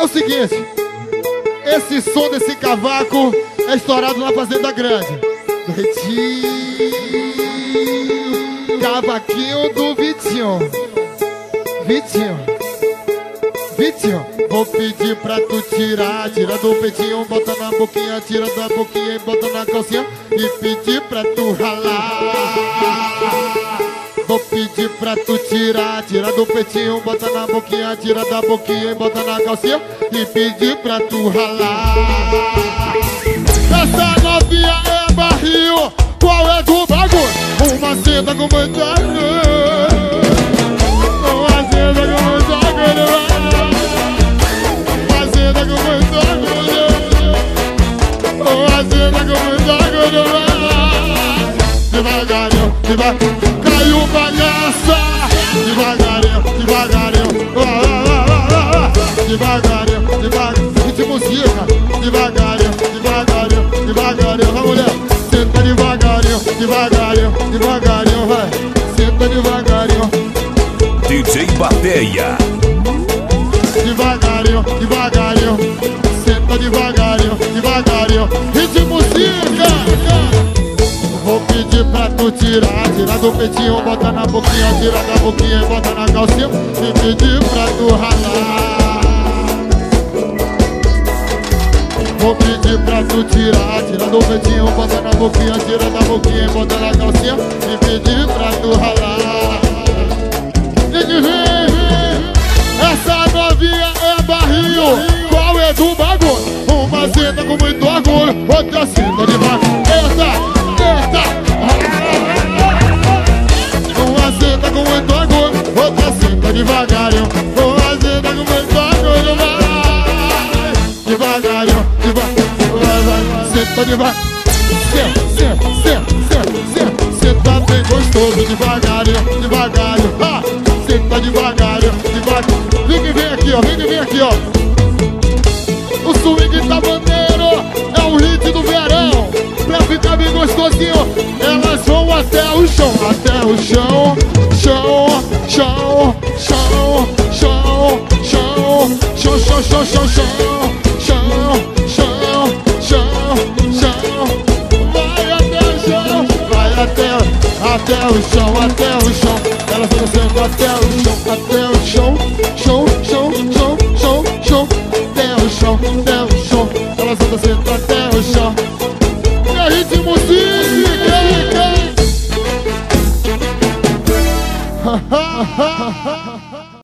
o seguinte, esse som desse cavaco é estourado na Fazenda Grande. Vitinho, cavaquinho do Vitinho. Vitinho, vou pedir pra tu tirar. Tira do peitinho, bota na boquinha. Tira da boquinha e bota na calcinha. E pedir pra tu ralar. Vou pedir pra tu tirar. Tira do peitinho, bota na boquinha. Tira da boquinha e bota na calcinha. E pedir pra tu ralar. Essa novinha é barril. Qual é do bagulho? Uma senta com muita agulha. Uma senta com muita agulha. Uma senta com muita agulha. Uma senta com muita agulha. Devagarinho, devagarinho. Caiu bagaça. Devagarinho, devagarinho. Devagarinho, devagarinho. De música. Devagarinho, devagarinho, devagarinho. Vai, mulher. Senta devagarinho, devagarinho, devagarinho, vai. Senta devagarinho. DJ Bateia. Devagarinho, devagarinho. Senta devagarinho, devagarinho. Ritmo música. Vou pedir pra tu tirar. Tira do peitinho, bota na boquinha. Tira da boquinha e bota na calcinha. E pedir pra tu ralar. Vou pedir pra tu tirar. Tira do peitinho, bota na boquinha. Tira da boquinha e bota na calcinha. E pedir pra tu ralar. Essa novinha é barril. Qual é do bagulho? Uma senta com muito orgulho. Outra senta devagar. Eita, eita. Uma senta com muito orgulho. Outra senta devagarinho. Uma senta com muito orgulho. Devagarinho, devagarinho. Senta devagar. Senta bem gostoso. Devagarinho, devagarinho. Senta devagarinho, devagarinho. Vem aqui, ó, vem aqui, ó. O swing tá maneiro, é o hit do verão. Pra ficar bem gostosinho, elas vão até o chão. Até o chão, chão, chão, chão, chão, chão, chão, chão, chão, chão, chão, chão, chão, chão. Vai até o chão, vai até o chão, até o chão. Elas vão descendo até o chão, chão, chão, chão, chão, chão, até o chão, até o chão. Elas vão descendo até o chão. E a ritmo música.